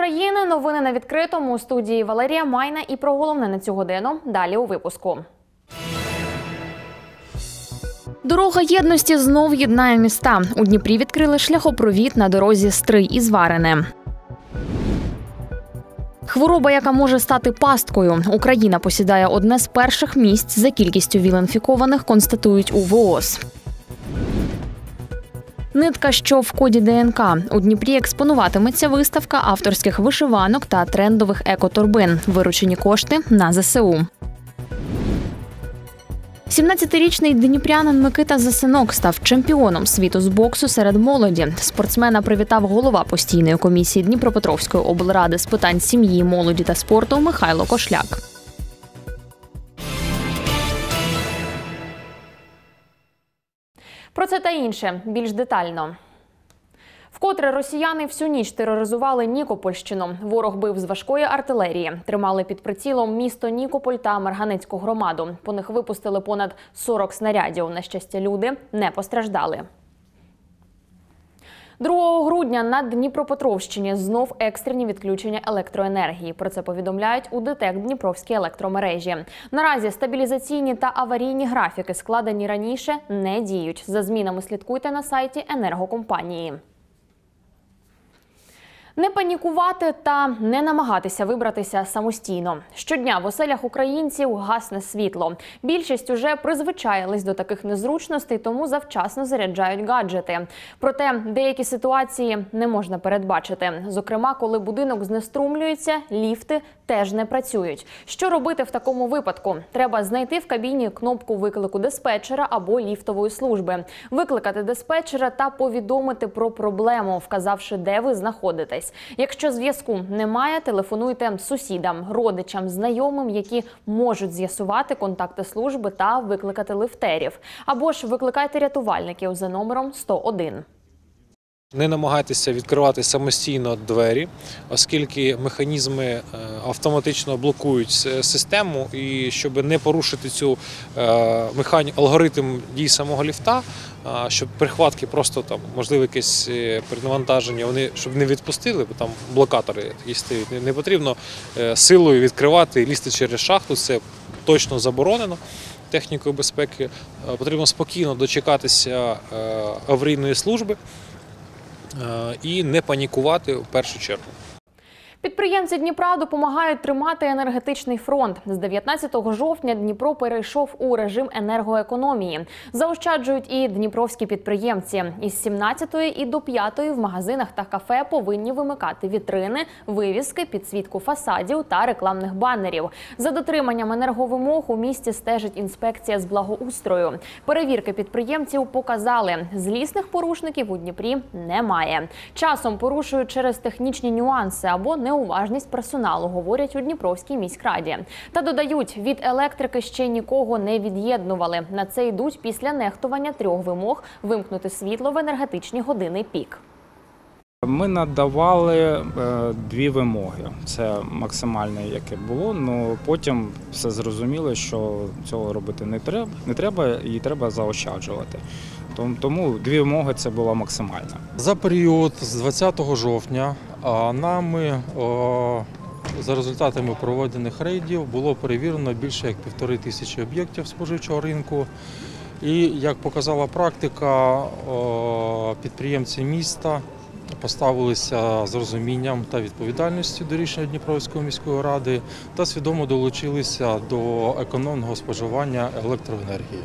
України. Новини на відкритому. У студії Валерія Майна і про головне на цю годину. Далі у випуску. Дорога єдності знов єднає міста. У Дніпрі відкрили шляхопровід на дорозі Стрий-Ізварине. Хвороба, яка може стати пасткою. Україна посідає одне з перших місць за кількістю ВІЛ-інфікованих, констатують у ВООЗ. Нитка, що в коді ДНК. У Дніпрі експонуватиметься виставка авторських вишиванок та трендових екоторбин. Виручені кошти на ЗСУ. 17-річний дніпрянин Микита Засинок став чемпіоном світу з боксу серед молоді. Спортсмена привітав голова постійної комісії Дніпропетровської облради з питань сім'ї, молоді та спорту Михайло Кошляк. Про це та інше більш детально. Вкотре росіяни всю ніч тероризували Нікопольщину. Ворог бив з важкої артилерії. Тримали під прицілом місто Нікополь та Марганецьку громаду. По них випустили понад 40 снарядів. На щастя, люди не постраждали. 2 грудня на Дніпропетровщині знов екстрені відключення електроенергії. Про це повідомляють у ДТЕК Дніпровській електромережі. Наразі стабілізаційні та аварійні графіки, складені раніше, не діють. За змінами слідкуйте на сайті енергокомпанії. Не панікувати та не намагатися вибратися самостійно. Щодня в оселях українців гасне світло. Більшість уже призвичаїлись до таких незручностей, тому завчасно заряджають гаджети. Проте деякі ситуації не можна передбачити. Зокрема, коли будинок знеструмлюється, ліфти теж не працюють. Що робити в такому випадку? Треба знайти в кабіні кнопку виклику диспетчера або ліфтової служби. Викликати диспетчера та повідомити про проблему, вказавши, де ви знаходитесь. Якщо зв'язку немає, телефонуйте сусідам, родичам, знайомим, які можуть з'ясувати контакти служби та викликати лифтерів. Або ж викликайте рятувальників за номером 101. Не намагайтеся відкривати самостійно двері, оскільки механізми автоматично блокують систему, і щоб не порушити цю алгоритм дій самого ліфта, щоб прихватки просто там, можливо, якесь перенавантаження, вони щоб не відпустили, бо там блокатори такі стоять. Не потрібно силою відкривати і лізти через шахту, це точно заборонено технікою безпеки. Потрібно спокійно дочекатися аварійної служби і не панікувати в першу чергу. Підприємці Дніпра допомагають тримати енергетичний фронт. З 19 жовтня Дніпро перейшов у режим енергоекономії. Заощаджують і дніпровські підприємці. Із 17-ї і до 5-ї в магазинах та кафе повинні вимикати вітрини, вивіски, підсвітку фасадів та рекламних банерів. За дотриманням енерговимог у місті стежить інспекція з благоустрою. Перевірки підприємців показали, злісних порушників у Дніпрі немає. Часом порушують через технічні нюанси або неуважність персоналу, говорять у Дніпровській міськраді. Та додають, від електрики ще нікого не від'єднували. На це йдуть після нехтування 3 вимог вимкнути світло в енергетичні години пік. Ми надавали 2 вимоги. Це максимальне, яке було, але потім все зрозуміло, що цього робити не треба і треба заощаджувати. Тому 2 вимоги – це була максимальна. За період з 20 жовтня нами за результатами проведених рейдів було перевірено більше як 1500 об'єктів споживчого ринку. І, як показала практика, підприємці міста поставилися з розумінням та відповідальністю до рішення Дніпровської міської ради та свідомо долучилися до економного споживання електроенергії.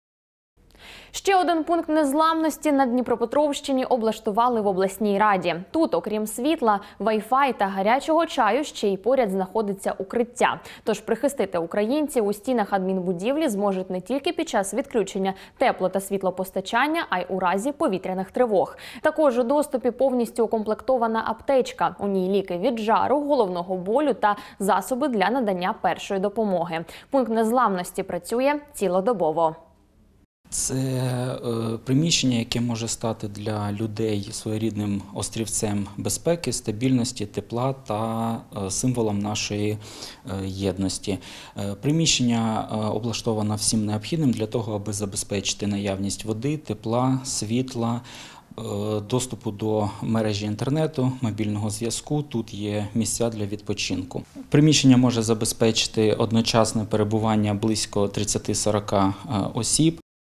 Ще один пункт незламності на Дніпропетровщині облаштували в обласній раді. Тут, окрім світла, вай-фай та гарячого чаю, ще й поряд знаходиться укриття. Тож прихистити українців у стінах адмінбудівлі зможуть не тільки під час відключення тепло- та світлопостачання, а й у разі повітряних тривог. Також у доступі повністю укомплектована аптечка. У ній ліки від жару, головного болю та засоби для надання першої допомоги. Пункт незламності працює цілодобово. Це приміщення, яке може стати для людей своєрідним острівцем безпеки, стабільності, тепла та символом нашої єдності. Приміщення облаштовано всім необхідним для того, аби забезпечити наявність води, тепла, світла, доступу до мережі інтернету, мобільного зв'язку, тут є місця для відпочинку. Приміщення може забезпечити одночасне перебування близько 30-40 осіб.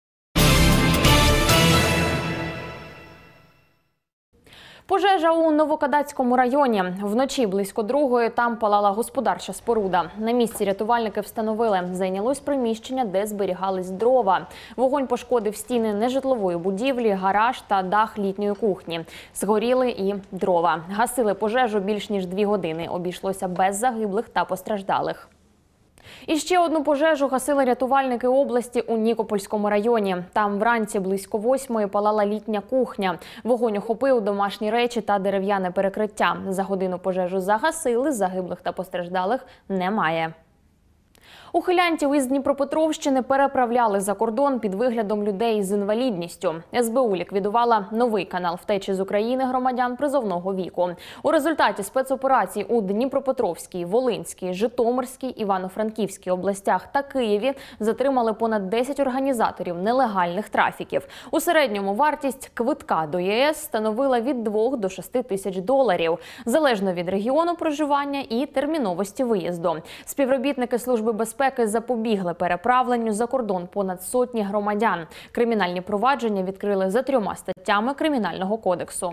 Пожежа у Новокадацькому районі. Вночі близько 2:00 там палала господарча споруда. На місці рятувальники встановили, зайнялось приміщення, де зберігались дрова. Вогонь пошкодив стіни нежитлової будівлі, гараж та дах літньої кухні. Згоріли і дрова. Гасили пожежу більш ніж 2 години. Обійшлося без загиблих та постраждалих. І ще одну пожежу гасили рятувальники області у Нікопольському районі. Там вранці близько 8:00 палала літня кухня. Вогонь охопив домашні речі та дерев'яне перекриття. За годину пожежу загасили, загиблих та постраждалих немає. Ухилянтів із Дніпропетровщини переправляли за кордон під виглядом людей з інвалідністю. СБУ ліквідувала новий канал втечі з України громадян призовного віку. У результаті спецоперацій у Дніпропетровській, Волинській, Житомирській, Івано-Франківській областях та Києві затримали понад 10 організаторів нелегальних трафіків. У середньому вартість квитка до ЄС становила від 2 до 6 тисяч доларів, залежно від регіону проживання і терміновості виїзду. Співробітники Служби безпеки запобігли переправленню за кордон понад сотні громадян. Кримінальні провадження відкрили за 3 статтями Кримінального кодексу.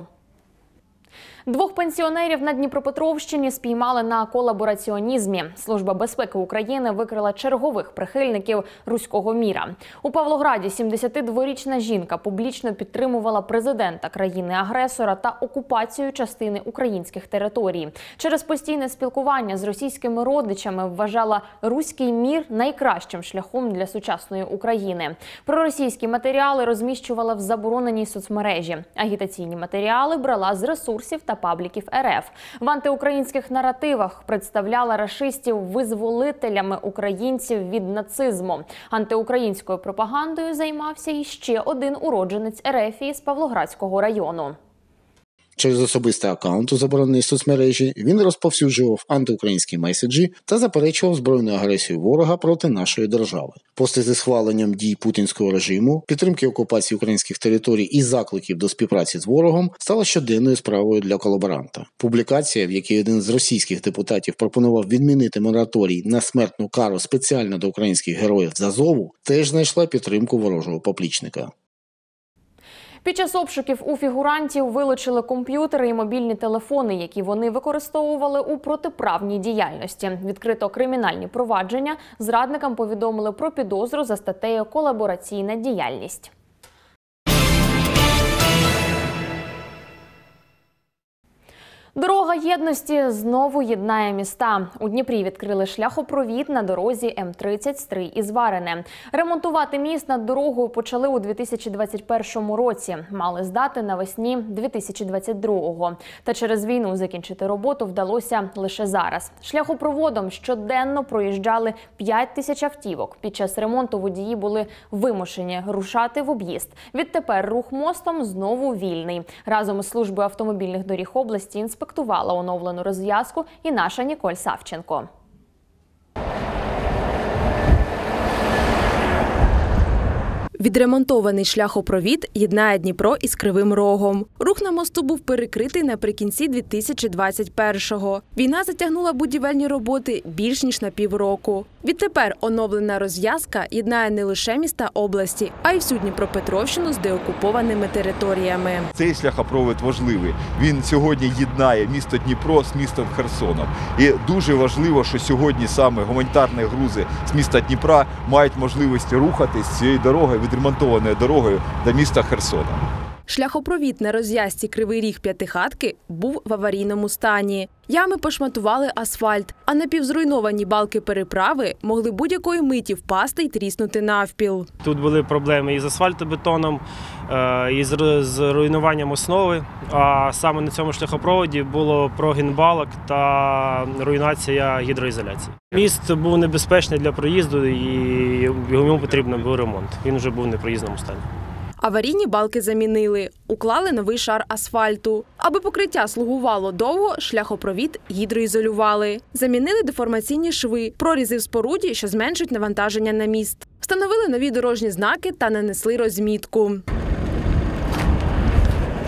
2 пенсіонерів на Дніпропетровщині спіймали на колабораціонізмі. Служба безпеки України викрила чергових прихильників руського міра. У Павлограді 72-річна жінка публічно підтримувала президента країни-агресора та окупацію частини українських територій. Через постійне спілкування з російськими родичами вважала руський мір найкращим шляхом для сучасної України. Проросійські матеріали розміщувала в забороненій соцмережі. Агітаційні матеріали брала з ресурсів та пабліків РФ. В антиукраїнських наративах представляла рашистів визволителями українців від нацизму. Антиукраїнською пропагандою займався і ще один уродженець РФ із Павлоградського району. Через особистий аккаунт у забороненій соцмережі він розповсюджував антиукраїнські меседжі та заперечував збройну агресію ворога проти нашої держави. Пости зі схваленням дій путінського режиму, підтримки окупації українських територій і закликів до співпраці з ворогом стала щоденною справою для колаборанта. Публікація, в якій один з російських депутатів пропонував відмінити мораторій на смертну кару спеціально до українських героїв з Азову, теж знайшла підтримку ворожого поплічника. Під час обшуків у фігурантів вилучили комп'ютери і мобільні телефони, які вони використовували у протиправній діяльності. Відкрито кримінальні провадження. Зрадникам повідомили про підозру за статтею «Колабораційна діяльність». Дорога єдності знову єднає міста. У Дніпрі відкрили шляхопровід на дорозі М30 Стрий-Ізварине. Ремонтувати міст над дорогою почали у 2021 році. Мали здати навесні 2022-го. Та через війну закінчити роботу вдалося лише зараз. Шляхопроводом щоденно проїжджали 5 тисяч автівок. Під час ремонту водії були вимушені рушати в об'їзд. Відтепер рух мостом знову вільний. Разом із службою автомобільних доріг області інспектувала оновлену розв'язку і наша Ніколь Савченко. Відремонтований шляхопровід єднає Дніпро із Кривим Рогом. Рух на мосту був перекритий наприкінці 2021-го. Війна затягнула будівельні роботи більш ніж на півроку. Відтепер оновлена розв'язка єднає не лише міста області, а й всю Дніпропетровщину з деокупованими територіями. Цей шляхопровід важливий. Він сьогодні єднає місто Дніпро з містом Херсоном. І дуже важливо, що сьогодні саме гуманітарні грузи з міста Дніпра мають можливість рухатись цією дорогою, відремонтованою дорогою до міста Херсона. Шляхопровід на розв'язці Кривий Ріг – П'ятихатки був в аварійному стані. Ями пошматували асфальт, а напівзруйновані балки переправи могли будь-якої миті впасти й тріснути навпіл. Тут були проблеми із асфальтобетоном, і з руйнуванням основи. А саме на цьому шляхопроводі було прогін балок та руйнація гідроізоляції. Міст був небезпечний для проїзду і йому потрібен був ремонт. Він вже був в непроїзному стані. Аварійні балки замінили, уклали новий шар асфальту. Аби покриття слугувало довго, шляхопровід гідроізолювали. Замінили деформаційні шви, прорізи в споруді, що зменшують навантаження на міст. Встановили нові дорожні знаки та нанесли розмітку.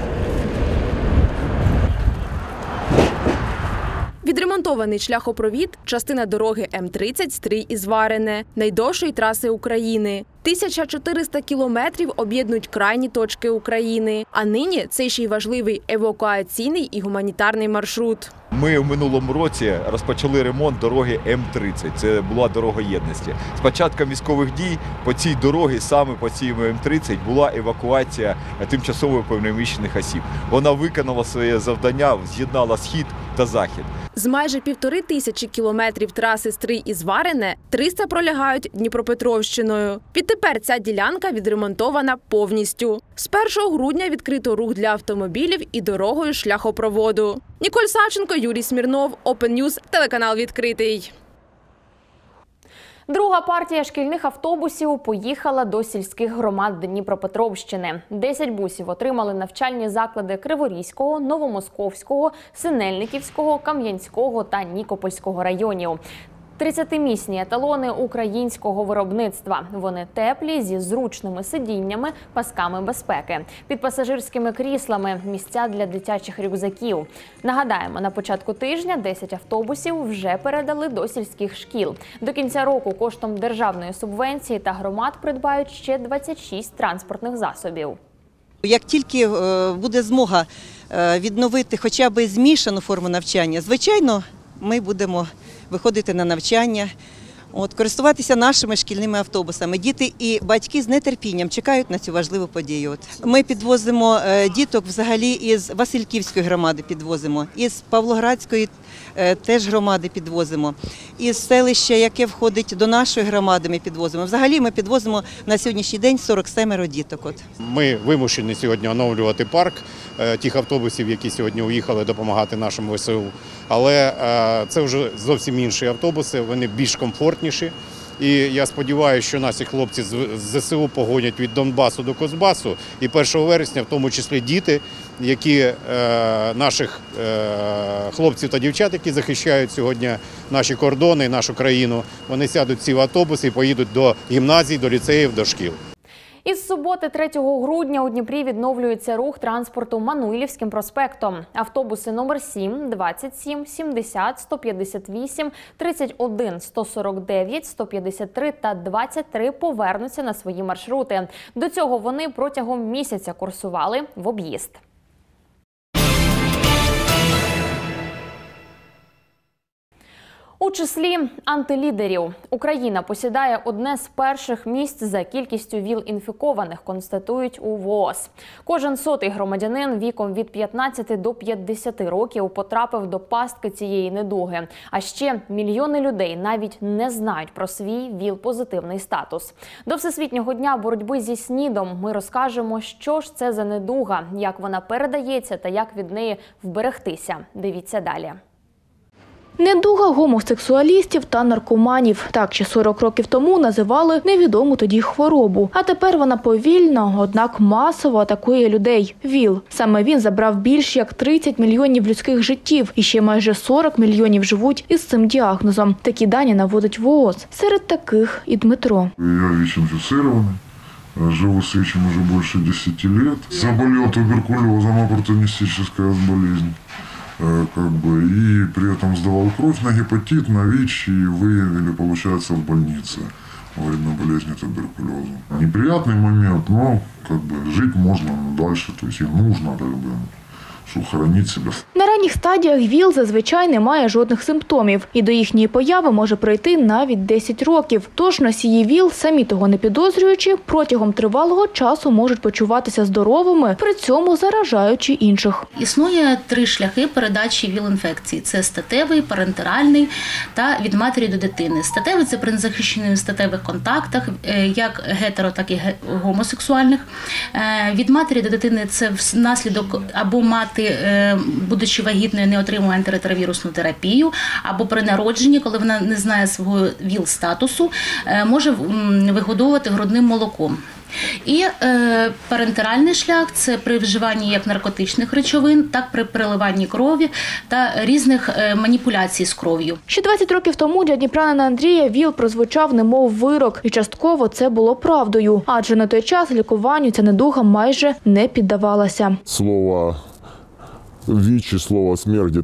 Відремонтований шляхопровід – частина дороги М-30 Стрий-Ізварине, найдовшої траси України. 1400 кілометрів об'єднують крайні точки України. А нині це ще й важливий евакуаційний і гуманітарний маршрут. Ми в минулому році розпочали ремонт дороги М-30. Це була дорога єдності. З початком військових дій по цій дорогі, саме по цій М-30, була евакуація тимчасово переміщених осіб. Вона виконала своє завдання, з'єднала схід та захід. З майже 1500 кілометрів траси Стрий-Ізварине 300 пролягають Дніпропетровщиною. Відтепер ця ділянка відремонтована повністю. З 1 грудня відкрито рух для автомобілів і дорогою шляхопроводу. Ніколь Савченко, Юрій Смірнов, Open News, телеканал «Відкритий». Друга партія шкільних автобусів поїхала до сільських громад Дніпропетровщини. 10 бусів отримали навчальні заклади Криворізького, Новомосковського, Синельниківського, Кам'янського та Нікопольського районів. 30-місні еталони українського виробництва. Вони теплі, зі зручними сидіннями, пасками безпеки. Під пасажирськими кріслами – місця для дитячих рюкзаків. Нагадаємо, на початку тижня 10 автобусів вже передали до сільських шкіл. До кінця року коштом державної субвенції та громад придбають ще 26 транспортних засобів. Як тільки буде змога відновити хоча б змішану форму навчання, звичайно, ми будемо виходити на навчання, користуватися нашими шкільними автобусами. Діти і батьки з нетерпінням чекають на цю важливу подію. Ми підвозимо діток взагалі із Васильківської громади, підвозимо, із Павлоградської теж громади підвозимо, із селища, яке входить до нашої громади, ми підвозимо. Взагалі ми підвозимо на сьогоднішній день 47 діток. Ми вимушені сьогодні оновлювати парк тих автобусів, які сьогодні уїхали допомагати нашим ВСУ. Але це вже зовсім інші автобуси, вони більш комфортніші. І я сподіваюся, що наші хлопці з ЗСУ погонять від Донбасу до Кузбасу. І 1 вересня, в тому числі діти, наших хлопців та дівчат, які захищають сьогодні наші кордони, нашу країну, вони сядуть в ці автобуси і поїдуть до гімназій, до ліцеїв, до шкіл. Із суботи 3 грудня у Дніпрі відновлюється рух транспорту Мануйлівським проспектом. Автобуси номер 7, 27, 70, 158, 31, 149, 153 та 23 повернуться на свої маршрути. До цього вони протягом місяця курсували в об'їзд. У числі антилідерів Україна посідає одне з перших місць за кількістю ВІЛ-інфікованих, констатують у ВООЗ. Кожен 100-й громадянин віком від 15 до 50 років потрапив до пастки цієї недуги. А ще мільйони людей навіть не знають про свій ВІЛ-позитивний статус. До Всесвітнього дня боротьби зі СНІДом ми розкажемо, що ж це за недуга, як вона передається та як від неї вберегтися. Дивіться далі. Недуга гомосексуалістів та наркоманів. Так ще 40 років тому називали невідому тоді хворобу. А тепер вона повільно, однак масово атакує людей. ВІЛ. Саме він забрав більш як 30 мільйонів людських життів. І ще майже 40 мільйонів живуть із цим діагнозом. Такі дані наводить ВООЗ. Серед таких і Дмитро. Я ВІЧ-інфіцирований. Живу с этим уже больше 10 лет. Заболел туберкулезом, оппортунистическая болезнь. И при этом сдавал кровь на гепатит, на ВИЧ и выявили, получается, в больнице во время болезни туберкулеза. Неприятный момент, но жить можно дальше, то есть и нужно хоронити себе. На ранніх стадіях ВІЛ зазвичай не має жодних симптомів. І до їхньої появи може пройти навіть 10 років. Тож носії ВІЛ, самі того не підозрюючи, протягом тривалого часу можуть почуватися здоровими, при цьому заражаючи інших. Існує 3 шляхи передачі ВІЛ-інфекції. Це статевий, парентеральний та від матері до дитини. Статевий – це при незахищених статевих контактах, як гетеро, так і гомосексуальних. Від матері до дитини – це внаслідок або мати, будучи вагітною, не отримує антиретровірусну терапію, або при народженні, коли вона не знає свого ВІЛ-статусу, може вигодовувати грудним молоком. І парентеральний шлях – це при вживанні як наркотичних речовин, так при переливанні крові та різних маніпуляцій з кров'ю. Ще 20 років тому для дніпрянина Андрія ВІЛ прозвучав немов вирок. І частково це було правдою. Адже на той час лікуванню ця недуга майже не піддавалася. Слово ВИЧ и слово смерть где-то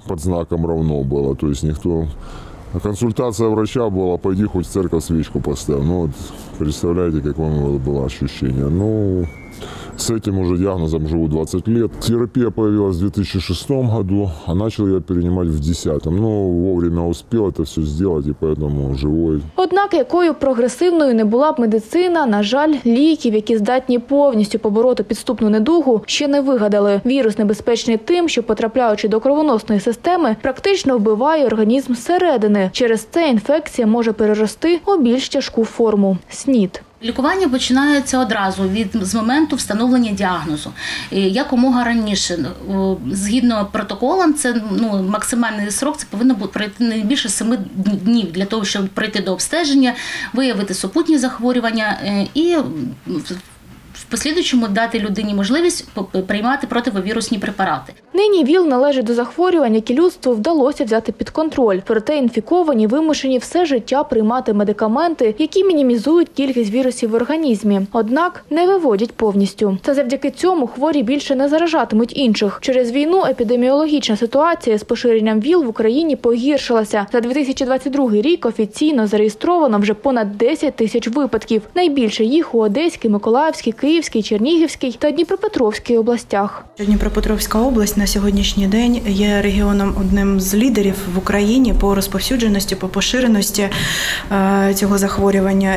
под знаком равно было. То есть никто... Консультация врача была, пойди хоть в церковь свечку поставь. Ну вот, представляете, какое было ощущение. Ну, с этим уже диагнозом живу 20 лет. Терапия появилась в 2006 году, а начал я перенимать в 2010. Ну, вовремя успел это все сделать, и поэтому живой. Однак, якою прогресивною не була б медицина, на жаль, ліків, які здатні повністю побороти підступну недугу, ще не вигадали. Вірус небезпечний тим, що, потрапляючи до кровоносної системи, практично вбиває організм зсередини. Через це інфекція може перерости у більш тяжку форму – СНІД. Лікування починається одразу з моменту встановлення діагнозу. Якомога раніше. Згідно протоколам, це максимальний срок, це повинно пройти не більше 7 днів для того, щоб пройти до обстеження, виявити супутні захворювання і в послідуючому дати людині можливість приймати противовірусні препарати. Нині ВІЛ належить до захворювань, які людству вдалося взяти під контроль. Проте інфіковані вимушені все життя приймати медикаменти, які мінімізують кількість вірусів в організмі. Однак не виводять повністю. Та завдяки цьому хворі більше не заражатимуть інших. Через війну епідеміологічна ситуація з поширенням ВІЛ в Україні погіршилася. За 2022 рік офіційно зареєстровано вже понад 10 тисяч випадків. Найбільше їх у Одеській, Миколаївській, Київській, Чернігівській та Дніпропетровській областях. Дніпропетровська область на сьогоднішній день є регіоном одним з лідерів в Україні по розповсюдженості, по поширеності цього захворювання.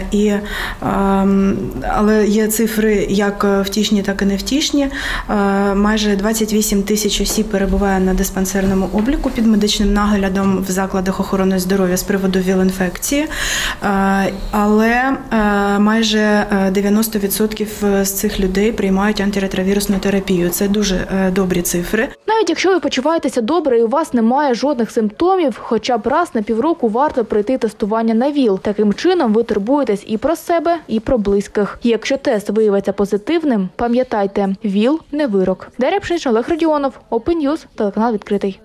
Але є цифри як втішні, так і невтішні. Майже 28 тисяч осіб перебуває на диспансерному обліку під медичним наглядом в закладах охорони здоров'я з приводу ВІЛ-інфекції. Але майже 90% з цих людей приймають антиретровірусну терапію. Це дуже добрі цифри. Навіть якщо ви почуваєтеся добре і у вас немає жодних симптомів, хоча б раз на півроку варто пройти тестування на ВІЛ. Таким чином ви турбуєтесь і про себе, і про близьких. І якщо тест виявиться позитивним, пам'ятайте, ВІЛ – не вирок. Дар'я Пшенич, Олег Радіонов, Open News, телеканал «Відкритий».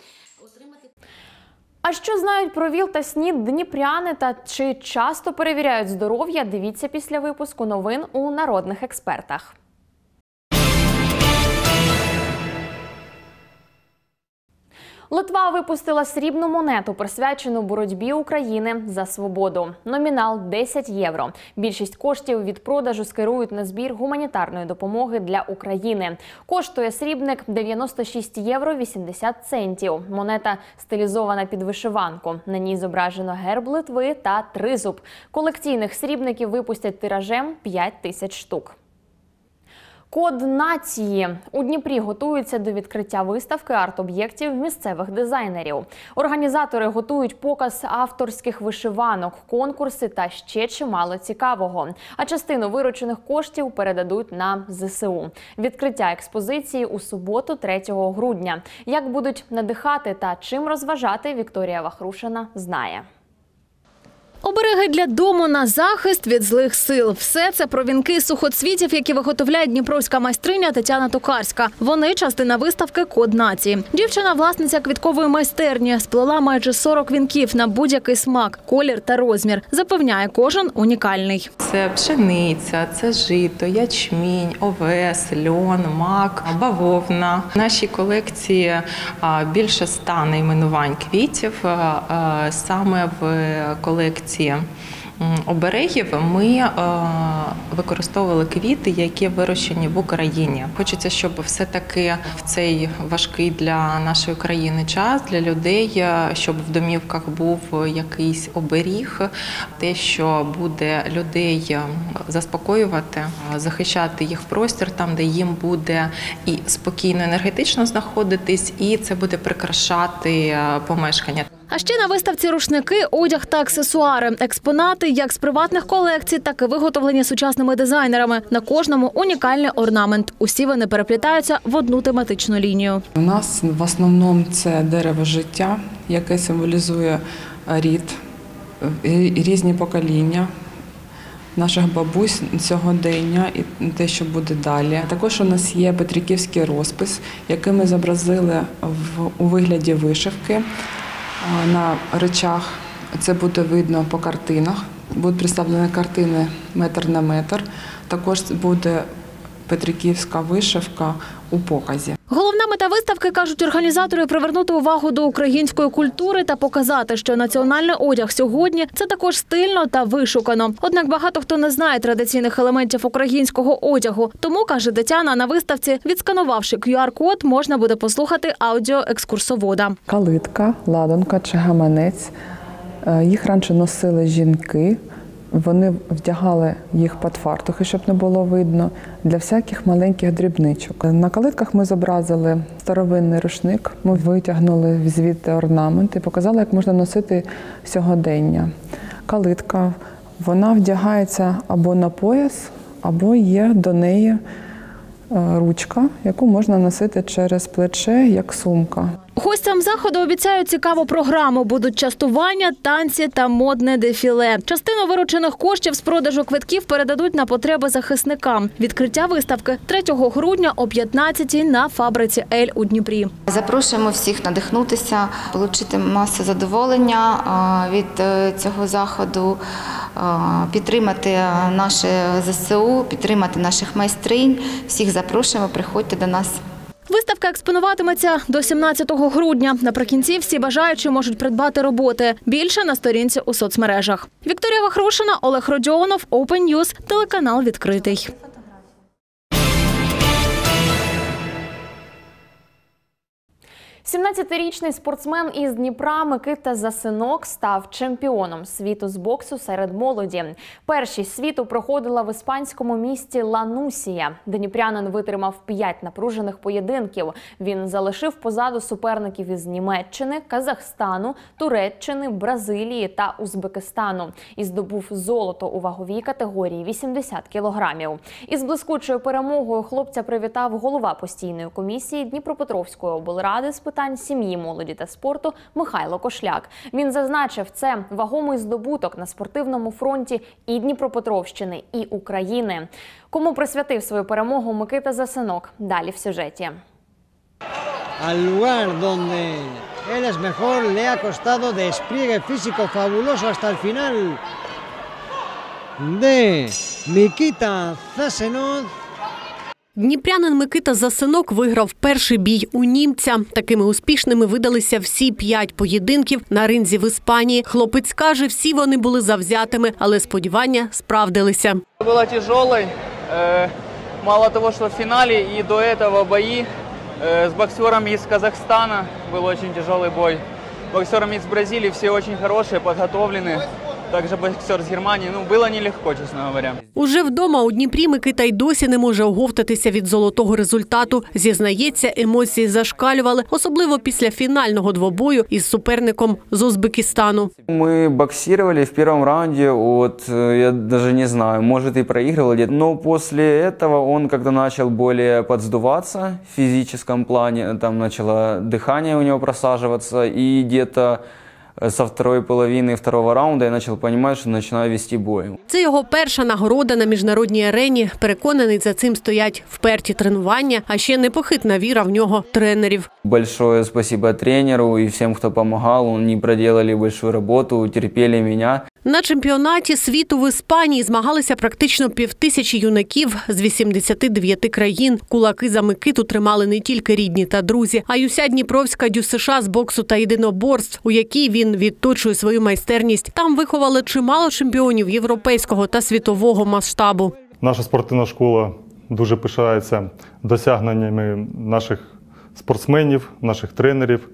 А що знають про ВІЛ та СНІД дніпряни та чи часто перевіряють здоров'я, дивіться після випуску новин у «Народних експертах». Литва випустила срібну монету, присвячену боротьбі України за свободу. Номінал – 10 євро. Більшість коштів від продажу скерують на збір гуманітарної допомоги для України. Коштує срібник 96 євро 80 центів. Монета стилізована під вишиванку. На ній зображено герб Литви та тризуб. Колекційних срібників випустять тиражем 5 тисяч штук. Код нації. У Дніпрі готуються до відкриття виставки арт-об'єктів місцевих дизайнерів. Організатори готують показ авторських вишиванок, конкурси та ще чимало цікавого. А частину виручених коштів передадуть на ЗСУ. Відкриття експозиції у суботу, 3 грудня. Як будуть надихати та чим розважати, Вікторія Вахрушина знає. Обереги для дому на захист від злих сил. Все це про вінки сухоцвітів, які виготовляє дніпровська майстриня Тетяна Токарська. Вони – частина виставки «Код нації». Дівчина – власниця квіткової майстерні. Сплела майже 40 вінків на будь-який смак, колір та розмір. Запевняє, кожен унікальний. Це пшениця, це жито, ячмінь, овес, льон, мак, бавовна. В нашій колекції більше 100 найменувань квітів. Саме в колекції оберегів ми використовували квіти, які вирощені в Україні. Хочеться, щоб все-таки в цей важкий для нашої країни час, для людей, щоб в домівках був якийсь оберіг, те, що буде людей заспокоювати, захищати їх простір там, де їм буде і спокійно енергетично знаходитись, і це буде прикрашати помешкання. А ще на виставці рушники, одяг та аксесуари. Експонати як з приватних колекцій, так і виготовлені сучасними дизайнерами. На кожному унікальний орнамент. Усі вони переплітаються в одну тематичну лінію. У нас в основному це дерево життя, яке символізує рід, різні покоління наших бабусь сьогодення і те, що буде далі. Також у нас є петриківський розпис, який ми зобразили у вигляді вишивки на речах. Це буде видно по картинах. Будуть представлені картини метр на метр. Також буде петриківська вишивка у показі. Головна мета виставки, кажуть організатори, привернути увагу до української культури та показати, що національний одяг сьогодні – це також стильно та вишукано. Однак багато хто не знає традиційних елементів українського одягу. Тому, каже Тетяна, на виставці, відсканувавши QR-код, можна буде послухати аудіо екскурсовода. Калитка, ладанка чи гаманець. Їх раніше носили жінки. Вони вдягали їх під фартухи, щоб не було видно, для всяких маленьких дрібничок. На калитках ми зобразили старовинний рушник, ми витягнули звідти орнамент і показали, як можна носити сьогодення. Калитка, вона вдягається або на пояс, або є до неї ручка, яку можна носити через плече, як сумка. Гостям заходу обіцяють цікаву програму. Будуть частування, танці та модне дефіле. Частину виручених коштів з продажу квитків передадуть на потреби захисникам. Відкриття виставки 3 грудня о 15-й на фабриці «Ель» у Дніпрі. Запрошуємо всіх надихнутися, отримати масу задоволення від цього заходу, підтримати наше ЗСУ, підтримати наших майстринь. Всіх запрошуємо, приходьте до нас. Виставка експонуватиметься до 17 грудня. Наприкінці всі бажаючі можуть придбати роботи. Більше на сторінці у соцмережах. Вікторія Вахрушина, Олег Родіонов, Open News, телеканал «Відкритий». 17-річний спортсмен із Дніпра Микита Засинок став чемпіоном світу з боксу серед молоді. Першість світу проходила в іспанському місті Ланусія. Дніпрянин витримав 5 напружених поєдинків. Він залишив позаду суперників із Німеччини, Казахстану, Туреччини, Бразилії та Узбекистану. І здобув золото у ваговій категорії 80 кілограмів. Із блискучою перемогою хлопця привітав голова постійної комісії Дніпропетровської облради з питань сім'ї, молоді та спорту Михайло Кошляк. Він зазначив, це вагомий здобуток на спортивному фронті і Дніпропетровщини, і України. Кому присвятив свою перемогу Микита Засинок? Далі в сюжеті. Al lugar donde él es mejor le ha costado despliegue físico fabuloso hasta el final de Микита Засинок. Дніпрянин Микита Засинок виграв перший бій у німця. Такими успішними видалися всі 5 поєдинків на ринзі в Іспанії. Хлопець каже, всі вони були завзятими, але сподівання справдилися. Було тяжело. Мало того, що в фіналі і до цього бої з боксером із Казахстана був дуже тяжелий бой. Боксером із Бразилії всі дуже хороші, підготовлені. Також боксер з Германії. Було нелегко, чесно говоря. Уже вдома у Дніпрі Микита й досі не може оговтатися від золотого результату. Зізнається, емоції зашкалювали, особливо після фінального двобою із суперником з Узбекистану. Ми боксировали в першому раунді, я навіть не знаю, може і проігрували, але після цього він як-то почав більше підздуватися в фізичному плані, там почало дихання у нього просаджуватися, і десь со второй половины второго раунда я почав розуміти, що починаю вести бой. Це його перша нагорода на міжнародній арені. Переконаний, за цим стоять вперті тренування, а ще непохитна віра в нього тренерів. Большое спасибо тренеру і всім, хто допомагав. Вони проделали велику роботу, терпіли мене. На чемпіонаті світу в Іспанії змагалися практично 5000 юнаків з 89 країн. Кулаки за Микиту тримали не тільки рідні та друзі, а й уся Дніпровська ДЮСШ з боксу та єдиноборств, у якій він відточує свою майстерність. Там виховали чимало чемпіонів європейського та світового масштабу. Наша спортивна школа дуже пишається досягненнями наших спортсменів, наших тренерів.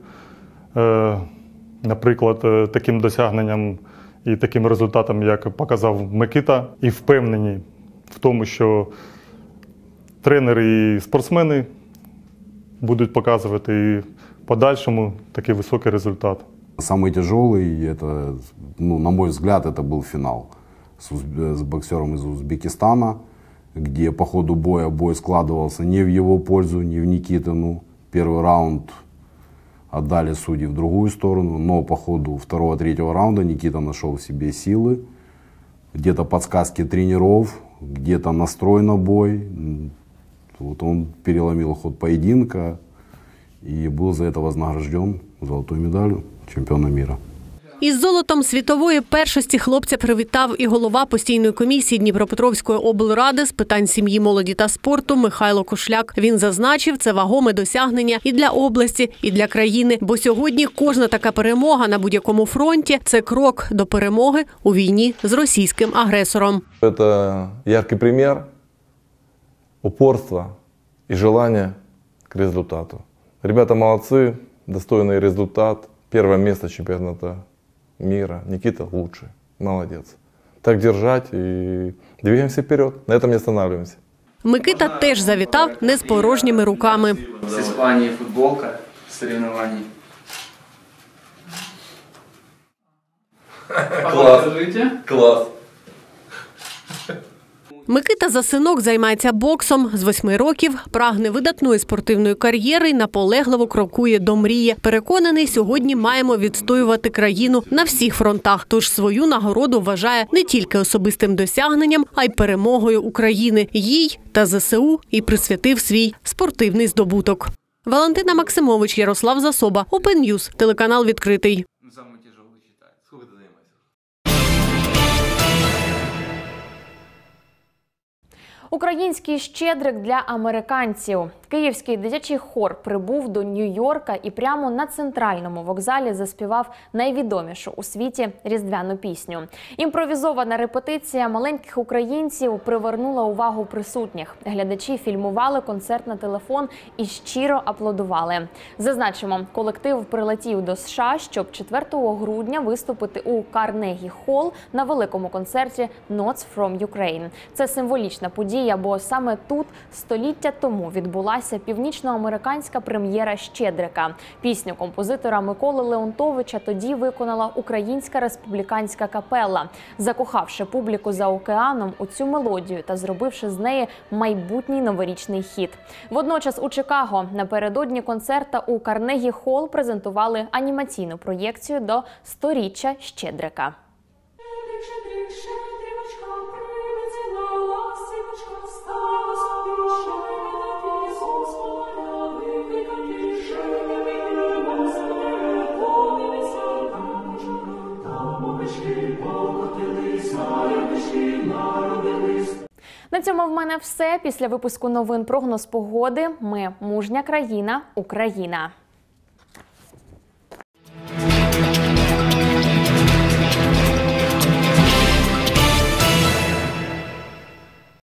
Наприклад, таким досягненням і таким результатом, як показав Микита, і впевнені в тому, що тренери і спортсмени будуть показувати і в подальшому такий високий результат. Самый тяжелый, это, на мой взгляд, это был финал с боксером из Узбекистана, где по ходу боя бой складывался не в его пользу, не в Никитину. Первый раунд отдали судьи в другую сторону, но по ходу второго-третьего раунда Никита нашел в себе силы. Где-то подсказки тренеров, где-то настрой на бой. Он переломил ход поединка и был за это вознагражден золотой медалью чемпиона мира. Із золотом світової першості хлопця привітав і голова постійної комісії Дніпропетровської облради з питань сім'ї, молоді та спорту Михайло Кошляк. Він зазначив, це вагоме досягнення і для області, і для країни. Бо сьогодні кожна така перемога на будь-якому фронті – це крок до перемоги у війні з російським агресором. Це яркий приклад упорства і бажання к результату. Ребята молодці, достойний результат. Перше місце чемпіонату мира. Никита лучший. Молодец. Так держать и двигаемся вперед. На этом не останавливаемся. Микита теж завітав не з порожніми руками. З Іспанії футболка з соревнований. Класс. Класс. Микита Засинок займається боксом. З 8 років прагне видатної спортивної кар'єри і наполегливо крокує до мрії. Переконаний, сьогодні маємо відстоювати країну на всіх фронтах. Тож свою нагороду вважає не тільки особистим досягненням, а й перемогою України. Їй та ЗСУ і присвятив свій спортивний здобуток. Валентина Максимович, Ярослав Засоба, Open News, телеканал «Відкритий». Український щедрик для американців. Київський дитячий хор прибув до Нью-Йорка і прямо на центральному вокзалі заспівав найвідомішу у світі різдвяну пісню. Імпровізована репетиція маленьких українців привернула увагу присутніх. Глядачі фільмували концерт на телефон і щиро аплодували. Зазначимо, колектив прилетів до США, щоб 4 грудня виступити у Карнегі-Холл на великому концерті «Notes from Ukraine». Це символічна подія, бо саме тут століття тому відбулася північноамериканська прем'єра «Щедрика». Пісню композитора Миколи Леонтовича тоді виконала Українська республіканська капелла, закохавши публіку за океаном у цю мелодію та зробивши з неї майбутній новорічний хіт. Водночас у Чикаго напередодні концерта у Карнегі-Холл презентували анімаційну проєкцію до 100-річчя Щедрика. На цьому в мене все. Після випуску новин прогноз погоди. Ми мужня країна, Україна.